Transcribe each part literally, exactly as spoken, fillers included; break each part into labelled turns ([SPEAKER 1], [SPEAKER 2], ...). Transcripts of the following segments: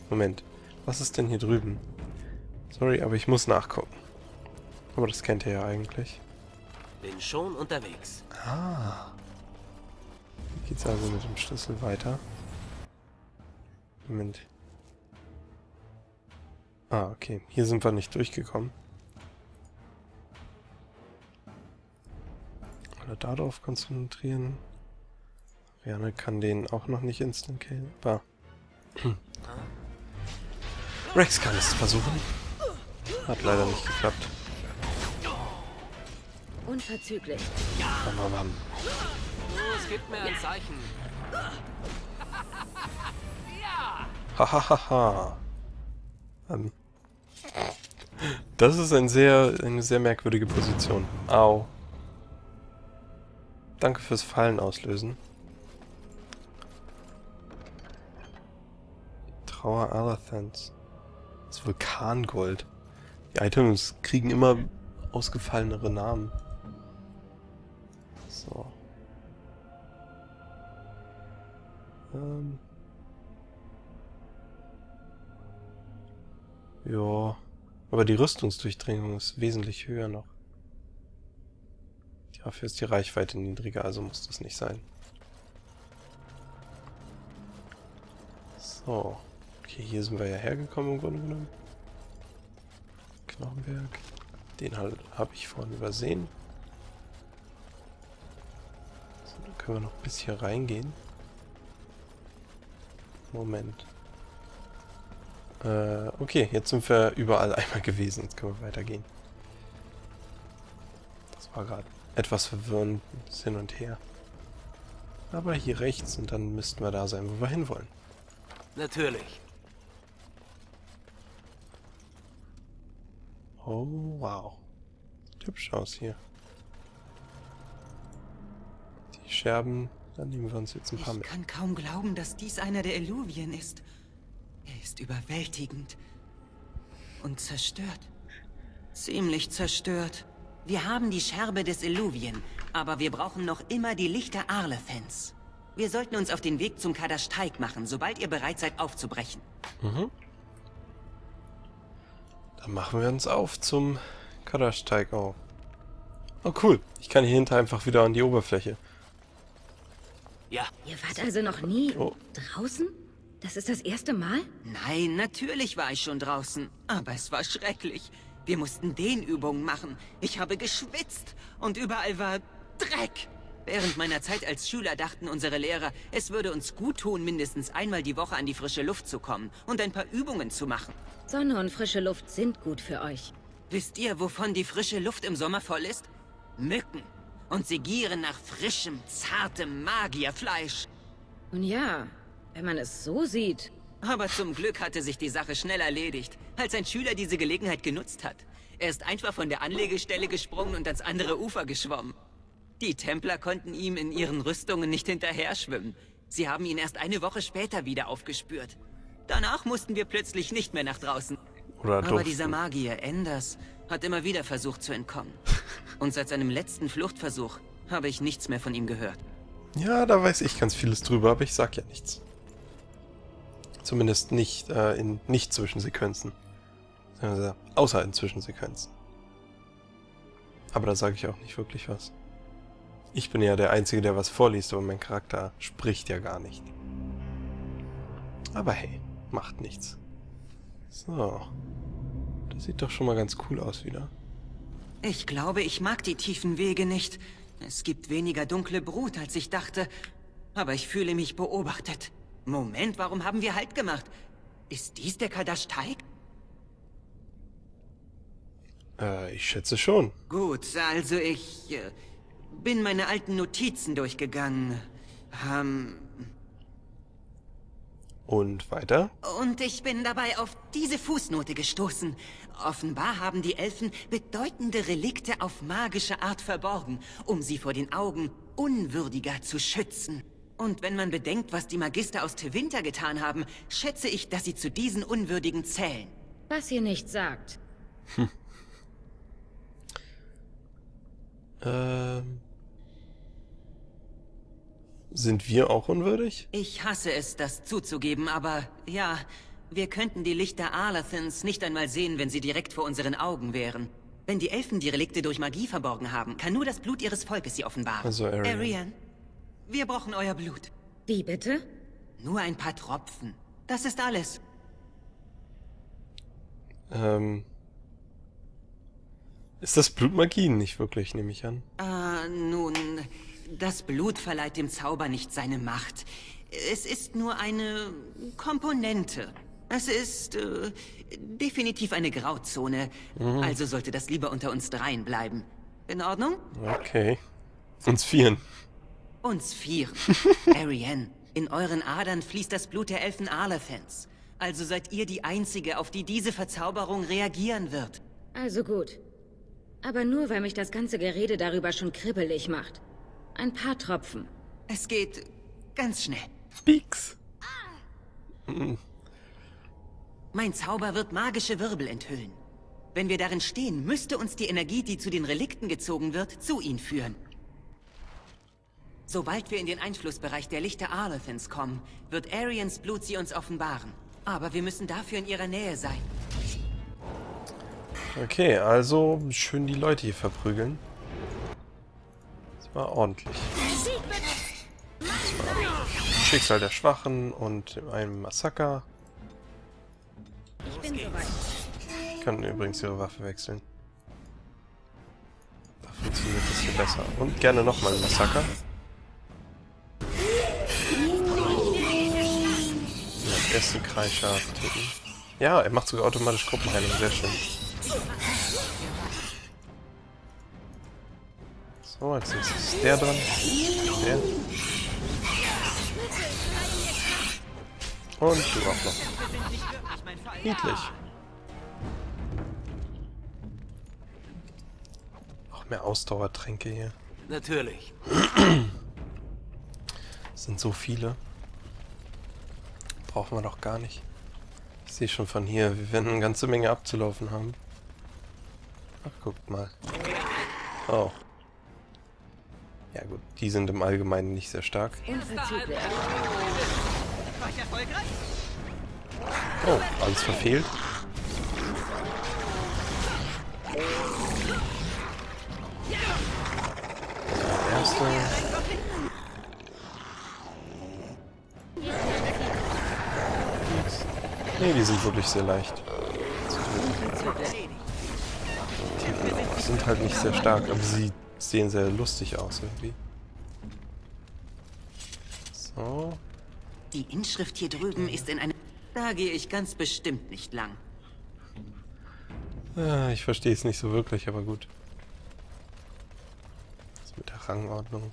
[SPEAKER 1] Moment. Was ist denn hier drüben? Sorry, aber ich muss nachgucken. Aber das kennt ihr ja eigentlich.
[SPEAKER 2] Bin schon unterwegs.
[SPEAKER 1] Ah. Hier geht's also mit dem Schlüssel weiter. Moment. Ah, okay. Hier sind wir nicht durchgekommen. Oder darauf konzentrieren. Rianne kann den auch noch nicht instant killen. Aber Rex kann es versuchen. Hat leider nicht geklappt.
[SPEAKER 3] Unverzüglich.
[SPEAKER 1] Bam, bam, bam.
[SPEAKER 2] Los, gib mir ein Zeichen.
[SPEAKER 1] Hahaha. ähm. Das ist ein sehr, eine sehr merkwürdige Position. Au. Danke fürs Fallen auslösen. Trauer Alathans. Das Vulkangold. Die Items kriegen immer ausgefallenere Namen. So. Ähm. Ja. Aber die Rüstungsdurchdringung ist wesentlich höher noch. Dafür ist die Reichweite niedriger, also muss das nicht sein. So. Okay, hier sind wir ja hergekommen im Grunde genommen. Knochenberg. Den halt habe ich vorhin übersehen. So, dann können wir noch bis hier reingehen. Moment. Äh, okay, jetzt sind wir überall einmal gewesen. Jetzt können wir weitergehen. Das war gerade etwas verwirrend, hin und her. Aber hier rechts und dann müssten wir da sein, wo wir hinwollen.
[SPEAKER 2] Natürlich.
[SPEAKER 1] Oh, wow. Sieht hübsch aus hier. Die Scherben, dann nehmen wir uns jetzt ein paar
[SPEAKER 4] Ich
[SPEAKER 1] mit.
[SPEAKER 4] kann kaum glauben, dass dies einer der Illuvien ist. Er ist überwältigend. Und zerstört. Ziemlich zerstört.
[SPEAKER 5] Wir haben die Scherbe des Illuvien, aber wir brauchen noch immer die Lichter Arlefens. Wir sollten uns auf den Weg zum Kadashteig machen, sobald ihr bereit seid aufzubrechen.
[SPEAKER 1] Mhm. Dann machen wir uns auf zum Kadashteig. Oh. Oh, cool. Ich kann hier hinter einfach wieder an die Oberfläche.
[SPEAKER 2] Ja.
[SPEAKER 3] Ihr wart also noch nie
[SPEAKER 1] Oh.
[SPEAKER 3] draußen? Das ist das erste Mal?
[SPEAKER 5] Nein, natürlich war ich schon draußen, aber es war schrecklich. Wir mussten Dehnübungen machen. Ich habe geschwitzt und überall war Dreck. Während meiner Zeit als Schüler dachten unsere Lehrer, es würde uns gut tun, mindestens einmal die Woche an die frische Luft zu kommen und ein paar Übungen zu machen.
[SPEAKER 3] Sonne und frische Luft sind gut für euch.
[SPEAKER 5] Wisst ihr, wovon die frische Luft im Sommer voll ist? Mücken. Und sie gieren nach frischem, zartem Magierfleisch.
[SPEAKER 3] Und ja, wenn man es so sieht.
[SPEAKER 5] Aber zum Glück hatte sich die Sache schnell erledigt, als ein Schüler diese Gelegenheit genutzt hat. Er ist einfach von der Anlegestelle gesprungen und ans andere Ufer geschwommen. Die Templer konnten ihm in ihren Rüstungen nicht hinterher schwimmen. Sie haben ihn erst eine Woche später wieder aufgespürt. Danach mussten wir plötzlich nicht mehr nach draußen.
[SPEAKER 1] Oder
[SPEAKER 5] Aber
[SPEAKER 1] durften.
[SPEAKER 5] dieser Magier, Enders, hat immer wieder versucht zu entkommen. Und seit seinem letzten Fluchtversuch habe ich nichts mehr von ihm gehört.
[SPEAKER 1] Ja, da weiß ich ganz vieles drüber, aber ich sag ja nichts. Zumindest nicht äh, in Nicht-Zwischensequenzen. Also, außer in Zwischensequenzen. Aber da sage ich auch nicht wirklich was. Ich bin ja der Einzige, der was vorliest, aber mein Charakter spricht ja gar nicht. Aber hey, macht nichts. So. Das sieht doch schon mal ganz cool aus wieder.
[SPEAKER 5] Ich glaube, ich mag die tiefen Wege nicht. Es gibt weniger dunkle Brut, als ich dachte. Aber ich fühle mich beobachtet. Moment, warum haben wir Halt gemacht? Ist dies der Kadashteig?
[SPEAKER 1] Äh, ich schätze schon.
[SPEAKER 5] Gut, also ich äh, bin meine alten Notizen durchgegangen. Ähm,
[SPEAKER 1] Und weiter?
[SPEAKER 5] und ich bin dabei auf diese Fußnote gestoßen. Offenbar haben die Elfen bedeutende Relikte auf magische Art verborgen, um sie vor den Augen Unwürdiger zu schützen. Und wenn man bedenkt, was die Magister aus Tevinter getan haben, schätze ich, dass sie zu diesen Unwürdigen zählen.
[SPEAKER 3] Was ihr nicht sagt.
[SPEAKER 1] Ähm... Sind wir auch unwürdig?
[SPEAKER 5] Ich hasse es, das zuzugeben, aber ja, Wir könnten die Lichter Arlathens nicht einmal sehen, wenn sie direkt vor unseren Augen wären. Wenn die Elfen die Relikte durch Magie verborgen haben, kann nur das Blut ihres Volkes sie offenbaren.
[SPEAKER 1] Also Arian.
[SPEAKER 5] Arian, wir brauchen euer Blut.
[SPEAKER 3] Wie bitte?
[SPEAKER 5] Nur ein paar Tropfen. Das ist alles.
[SPEAKER 1] Ähm... Ist das Blutmagie? Nicht wirklich, nehme ich an.
[SPEAKER 5] Ah, nun, das Blut verleiht dem Zauber nicht seine Macht. Es ist nur eine Komponente. Es ist äh, definitiv eine Grauzone. Mhm. Also sollte das lieber unter uns dreien bleiben. In Ordnung?
[SPEAKER 1] Okay. Uns vieren.
[SPEAKER 5] Uns vieren. Arian, in euren Adern fließt das Blut der Elfen Arlathens. Also seid ihr die Einzige, auf die diese Verzauberung reagieren wird.
[SPEAKER 3] Also gut. Aber nur, weil mich das ganze Gerede darüber schon kribbelig macht. Ein paar Tropfen.
[SPEAKER 5] Es geht ganz schnell.
[SPEAKER 1] Speaks. Mhm.
[SPEAKER 5] Mein Zauber wird magische Wirbel enthüllen. Wenn wir darin stehen, müsste uns die Energie, die zu den Relikten gezogen wird, zu ihnen führen. Sobald wir in den Einflussbereich der Lichter Arlathens kommen, wird Arians Blut sie uns offenbaren. Aber wir müssen dafür in ihrer Nähe sein.
[SPEAKER 1] Okay, also schön die Leute hier verprügeln. Das war ordentlich. Das war Schicksal der Schwachen und einem Massaker.
[SPEAKER 3] Ich bin soweit.
[SPEAKER 1] Ich kann übrigens ihre Waffe wechseln. Da funktioniert das hier besser. Und gerne nochmal ein Massaker. Ja, ersten Kreischer töten. Ja, er macht sogar automatisch Gruppenheilung. Sehr schön. So, als nächstes ist der dran. Der. Und du auch noch. Niedlich. Auch mehr Ausdauertränke hier.
[SPEAKER 2] Natürlich.
[SPEAKER 1] Es sind so viele. Brauchen wir doch gar nicht. Ich sehe schon von hier, wir werden eine ganze Menge abzulaufen haben. Ach, guckt mal. Oh. Ja gut, die sind im Allgemeinen nicht sehr stark.
[SPEAKER 3] Unverzüglich.
[SPEAKER 1] Oh, alles verfehlt. Der erste. Nee, die sind wirklich sehr leicht. Die sind halt nicht sehr stark, aber sie sehen sehr lustig aus irgendwie. So.
[SPEAKER 5] Die Inschrift hier drüben ist in einem... Da gehe ich ganz bestimmt nicht lang.
[SPEAKER 1] Ah, ich verstehe es nicht so wirklich, aber gut. Was mit der Rangordnung?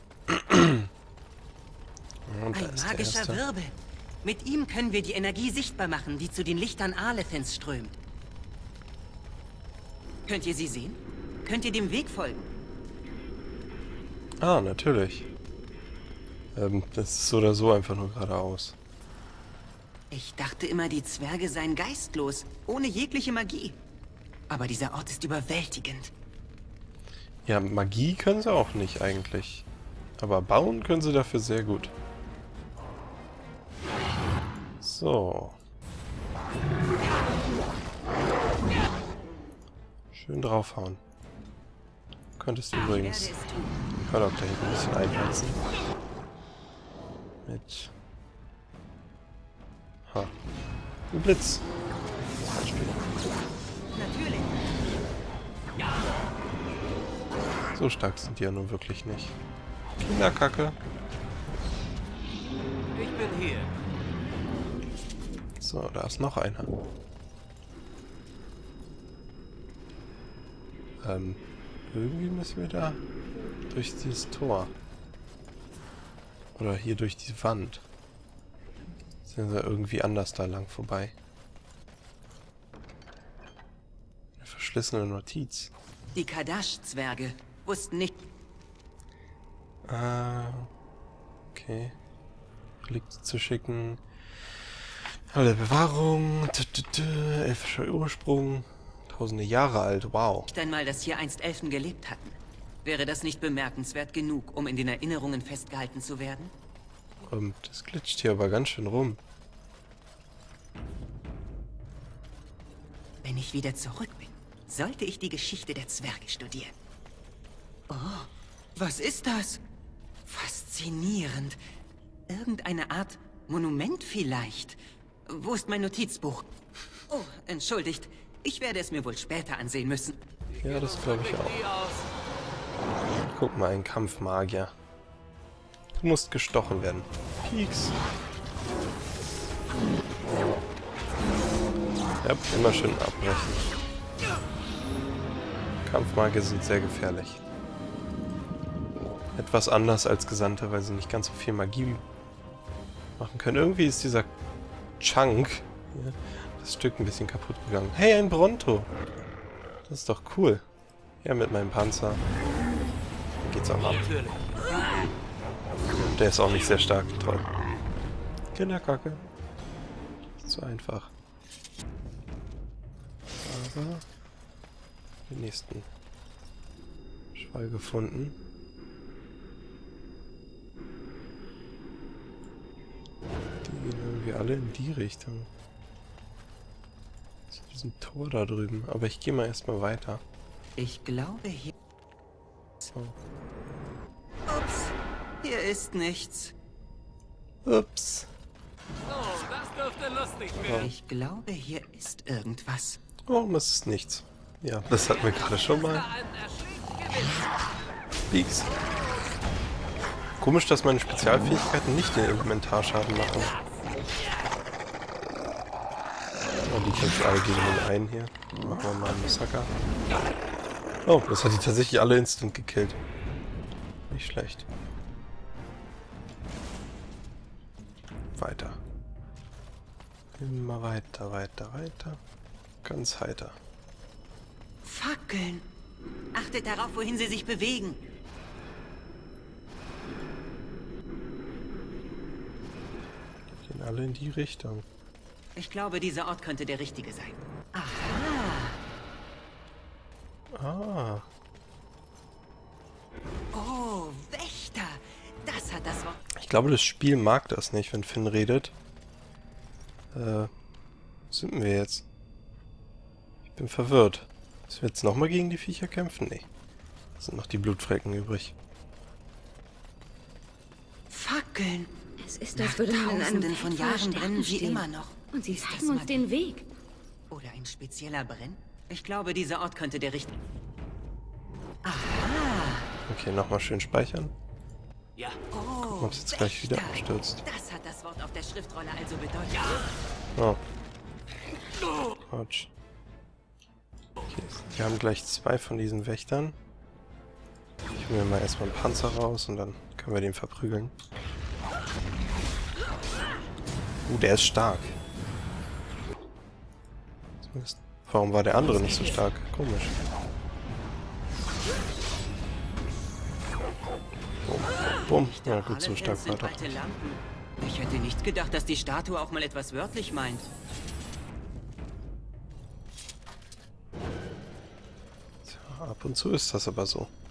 [SPEAKER 1] Und da
[SPEAKER 5] Ein
[SPEAKER 1] ist der
[SPEAKER 5] magischer
[SPEAKER 1] erste.
[SPEAKER 5] Wirbel. Mit ihm können wir die Energie sichtbar machen, die zu den Lichtern Arlathens strömt. Könnt ihr sie sehen? Könnt ihr dem Weg folgen?
[SPEAKER 1] Ah, natürlich. Ähm, das ist so oder so einfach nur geradeaus.
[SPEAKER 5] Ich dachte immer, die Zwerge seien geistlos, ohne jegliche Magie. Aber dieser Ort ist überwältigend.
[SPEAKER 1] Ja, Magie können sie auch nicht eigentlich. Aber bauen können sie dafür sehr gut. So. Schön draufhauen. Könntest du übrigens... Ich kann auch da hinten ein bisschen einheizen. Mit... Ha. Ein Blitz. Zum Beispiel.
[SPEAKER 5] Natürlich.
[SPEAKER 1] So stark sind die ja nun wirklich nicht. Kinderkacke.
[SPEAKER 2] Ich bin hier.
[SPEAKER 1] So, da ist noch einer. Ähm, irgendwie müssen wir da durch dieses Tor. Oder hier durch die Wand. Sind wir irgendwie anders da lang vorbei. Eine verschlissene Notiz.
[SPEAKER 5] Die Kadash-Zwerge wussten nicht...
[SPEAKER 1] Ah, okay. Relikte zu schicken. Alle Bewahrung. Elfischer Ursprung. Tausende Jahre alt, wow.
[SPEAKER 5] Nicht einmal, dass hier einst Elfen gelebt hatten. Wäre das nicht bemerkenswert genug, um in den Erinnerungen festgehalten zu werden?
[SPEAKER 1] Ähm, das glitscht hier aber ganz schön rum.
[SPEAKER 5] Wenn ich wieder zurück bin, sollte ich die Geschichte der Zwerge studieren.
[SPEAKER 4] Oh, was ist das?
[SPEAKER 5] Faszinierend. Irgendeine Art Monument vielleicht. Wo ist mein Notizbuch? Oh, entschuldigt. Ich werde es mir wohl später ansehen müssen.
[SPEAKER 1] Ja, das glaube ich auch. Guck mal, ein Kampfmagier. Du musst gestochen werden. Pieks. Ja, immer schön abbrechen. Kampfmagier sind sehr gefährlich. Etwas anders als Gesandte, weil sie nicht ganz so viel Magie machen können. Irgendwie ist dieser Chunk, hier, das Stück ein bisschen kaputt gegangen. Hey, ein Bronto! Das ist doch cool. Ja, mit meinem Panzer geht's auch ab. Der ist auch nicht sehr stark. Toll. Kinderkacke. Zu einfach. Aber den nächsten Schwall gefunden. Die gehen irgendwie alle in die Richtung. Zu diesem Tor da drüben. Aber ich gehe mal erstmal weiter.
[SPEAKER 5] Ich glaube hier...
[SPEAKER 1] So.
[SPEAKER 5] Ups, hier ist nichts.
[SPEAKER 1] Ups.
[SPEAKER 2] So, das dürfte lustig werden.
[SPEAKER 5] Ich glaube, hier ist irgendwas.
[SPEAKER 1] Warum ist es nichts? Ja, das hatten wir gerade schon mal.
[SPEAKER 2] Ein erschlägt Gewinn.
[SPEAKER 1] Peaks. Komisch, dass meine Spezialfähigkeiten nicht den Elementarschaden machen. Oh, die kämpfen alle gegen den einen hier. Machen wir mal einen Massaker. Oh, das hat die tatsächlich alle instant gekillt. Nicht schlecht. Weiter. Immer weiter, weiter, weiter. Ganz heiter.
[SPEAKER 5] Fackeln. Achtet darauf, wohin sie sich bewegen.
[SPEAKER 1] Gehen alle in die Richtung.
[SPEAKER 5] Ich glaube, dieser Ort könnte der richtige sein.
[SPEAKER 1] Ah.
[SPEAKER 5] Oh, Wächter. Das hat das Wort...
[SPEAKER 1] Ich glaube, das Spiel mag das nicht, wenn Finn redet. Äh, wo sind wir jetzt? Ich bin verwirrt. Müssen wir jetzt nochmal gegen die Viecher kämpfen? Nee. Es sind noch die Blutflecken übrig.
[SPEAKER 5] Fackeln.
[SPEAKER 3] Es ist,
[SPEAKER 5] Nach
[SPEAKER 3] als würde man in einem
[SPEAKER 5] Tausenden von
[SPEAKER 3] Feld voller
[SPEAKER 5] Jahren
[SPEAKER 3] Sternen
[SPEAKER 5] brennen sie
[SPEAKER 3] stehen.
[SPEAKER 5] immer noch.
[SPEAKER 3] Und sie
[SPEAKER 5] Ist das
[SPEAKER 3] zeigen uns
[SPEAKER 5] Magie?
[SPEAKER 3] den Weg.
[SPEAKER 5] Oder ein spezieller Brenn? Ich glaube, dieser Ort könnte der richtige...
[SPEAKER 1] Okay, nochmal schön speichern.
[SPEAKER 2] Ja,
[SPEAKER 5] Oh,
[SPEAKER 1] Ob es jetzt gleich wieder
[SPEAKER 5] Wächter.
[SPEAKER 1] abstürzt.
[SPEAKER 5] Das hat das Wort auf der Schriftrolle also bedeutet.
[SPEAKER 1] Oh. Autsch. Okay, wir haben gleich zwei von diesen Wächtern. Ich hole mir mal erstmal einen Panzer raus und dann können wir den verprügeln. Uh, der ist stark. Zumindest. Warum war der andere nicht so stark? Komisch. Bumm, bumm. Ja gut, so stark war
[SPEAKER 5] sind
[SPEAKER 1] doch
[SPEAKER 5] alte
[SPEAKER 1] nicht.
[SPEAKER 5] Lampen. Ich hätte nicht gedacht, dass die Statue auch mal etwas wörtlich meint.
[SPEAKER 1] Tja, ab und zu ist das aber so.